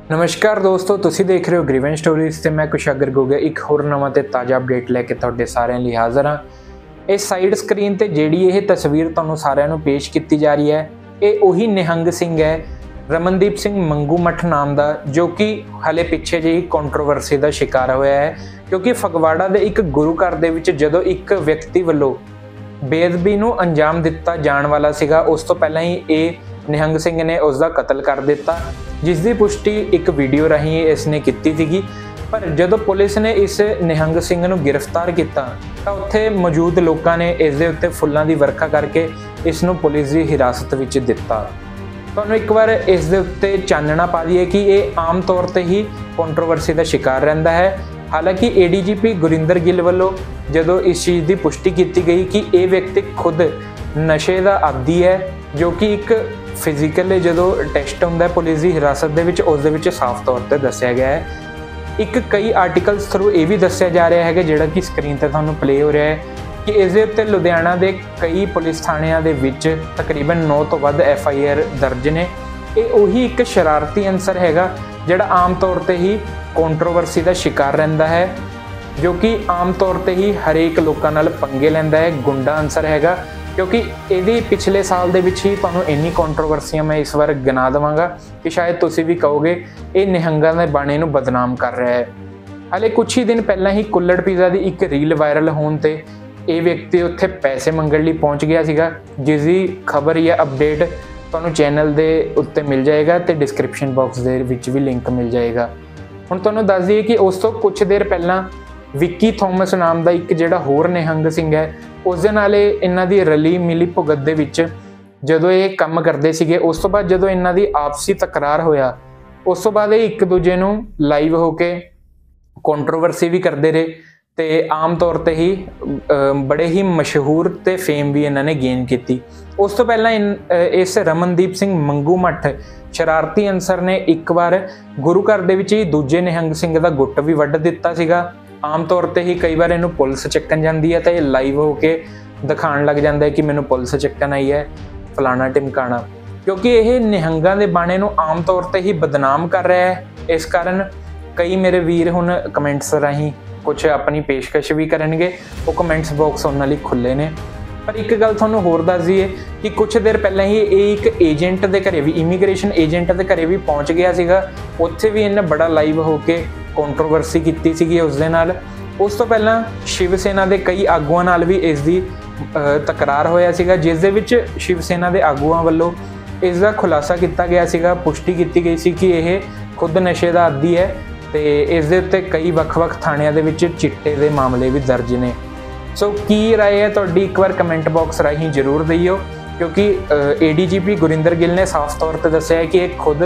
नमस्कार दोस्तों, तुसी देख रहे हो ग्रीवेंज स्टोरीज ते मैं कुशागर गोगा एक होर नवा ते ताज़ा अपडेट लैके तुहाडे सारिਆਂ ਲਈ हाज़र हाँ। इस साइड स्क्रीन ते जिहड़ी ये तस्वीर तुहानूं सारिਆਂ ਨੂੰ पेश की जा रही है, ये उही निहंग सिंह है, रमनदीप सिंह मंगू मठ नाम का, जो कि हले पिछे जी कंट्रोवर्सी का शिकार होया है। क्योंकि फगवाड़ा के एक गुरु घर दे विच जदों एक व्यक्ति वालों बेअदबी नूं अंजाम दिता जाण वाला सीगा, उस तो पहला ही ये निहंग सिंह ने उसका कतल कर दिता, जिसकी पुष्टि एक वीडियो राही इसने की थी। पर जदों पुलिस ने इस निहंग सिंह नूं गिरफ्तार किया तो उत्थे मौजूद लोगों ने इस दे उत्ते फुल्लां दी वर्खा करके इसनूं पुलिस की हिरासत विच दिता। तुहानूं एक बार इस दे उत्ते चानना पा दईए कि ये आम तौर पर ही कंट्रोवर्सी का शिकार रहिंदा है। हालांकि ADGP गुरिंदर गिल वालों जदों इस चीज़ की पुष्टि की गई कि ये व्यक्ति खुद नशे का आदी है, जो कि एक फिजिकल जो टेस्ट होंदा है पुलिस की हिरासत दे विच, उस दे विच साफ तौर पर दस्सिया गया है। एक कई आर्टिकल्स थ्रू ये भी दस्सिया जा रहा है कि जिहड़ा कि स्क्रीन पर तुहानूं प्ले हो रहा है कि इस दे उत्ते लुधियाना के कई पुलिस थाणियां दे विच तकरीबन 9 तो वध FIR दर्ज ने। ये उही एक शरारती अंसर हैगा जिहड़ा आम तौर पर ही कंट्रोवर्सी का शिकार रहिंदा है, जो कि आम तौर पर ही हरेक लोकां नाल पंगे लैंदा है, गुंडा अंसर हैगा। क्योंकि ये पिछले साल दे विच ही तुहानूं इन्नी कंट्रोवर्सियां मैं इस बार गिना देवांगा कि शायद तुसीं भी कहोगे ये निहंगां दे बाणे नूं बदनाम कर रहा है। हाले कुछ ही दिन पहला ही कुल्लड़ पिज़्ज़ा की एक रील वायरल होने ते ये व्यक्ति उत्थे पैसे मंगण लई पहुँच गया सीगा, जिसकी खबर या अपडेट तुहानूं चैनल दे उत्ते मिल जाएगा ते डिस्क्रिप्शन बॉक्स दे विच भी लिंक मिल जाएगा। हुण तुहानूं दस दईए कि उस तो कुछ देर पहला विक्की थॉमस नाम का एक जिहड़ा होर निहंग सिंह है, उस दे नाल इन्हां दी रली मिली भुगत दे विच जदों ये काम करदे सीगे, उस तो बाद जदों इन्हां दी आपसी तकरार होया, उस तो बाद एक दूजे नूं लाइव होके कंट्रोवर्सी भी करते रहे ते आम तौर पर ही बड़े ही मशहूर ते फेम भी इन्होंने गेन की। उस तो पहला इस रमनदीप सिंह मंगू मठ शरारती अंसर ने एक बार गुरु घर दे विच ही दूजे निहंग सिंह का गुੱਟ भी वड्ढ दिता सीगा। आम तौर पर ही कई बार इनू पुलिस चक्कन जाती है तो ये लाइव होके दिखाण लग जाता है कि मैनू पुलिस चक्कन आई है, फलाना टिमकाना। क्योंकि यह निहंगां दे बाणे नूं आम तौर पर ही बदनाम कर रहा है, इस कारण कई मेरे वीर हुण कमेंट्स राही कुछ अपनी पेशकश भी करेंगे, वो कमेंट्स बॉक्स उन्हां लई खुले ने। पर एक गल तुहानूं होर दस दईए कि कुछ देर पहले ही एक एजेंट के घरे भी, इमीग्रेशन एजेंट के घरे भी पहुँच गया सीगा, उत्थे भी इन्हें बड़ा लाइव होके कंट्रोवर्सी की सी उस दे नाल। उस तो पहला शिव सेना के कई आगुआं नाल भी इसकी तकरार होया सीगा, जिस दे विच शिव सेना के आगुआं वालों इसका खुलासा किया गया सीगा, पुष्टि की गई सी कि यह खुद नशे का आदी है ते इस दे उत्ते कई वख-वख थाणियां दे विच चिट्टे दे मामले भी दर्ज ने। सो की राय है तुहाडी, एक बार कमेंट बॉक्स राही जरूर दईओ। क्योंकि ADGP गुरिंदर गिल ने साफ तौर पर दस्सिया है कि एक खुद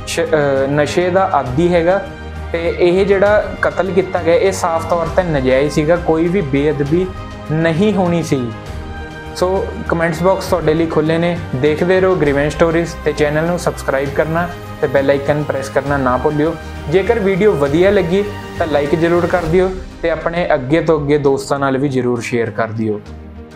नशे का आदी हैगा ते यह जिहड़ा कतल किया गया ये साफ तौर पर नजायज़ सीगा, कोई भी बेअदबी नहीं होनी सी। सो कमेंट्स बॉक्स तुहाडे लई खुले ने। देखते रहो ग्रीवेंज स्टोरीज ते चैनल नूं सबसक्राइब करना ते बैल आइकन प्रेस करना ना भुल्लिओ। जेकर वीडियो वधिया लगी तो लाइक जरूर कर दिओ ते अपने अगे तो अगे दोस्तां नाल भी जरूर शेयर कर दिओ।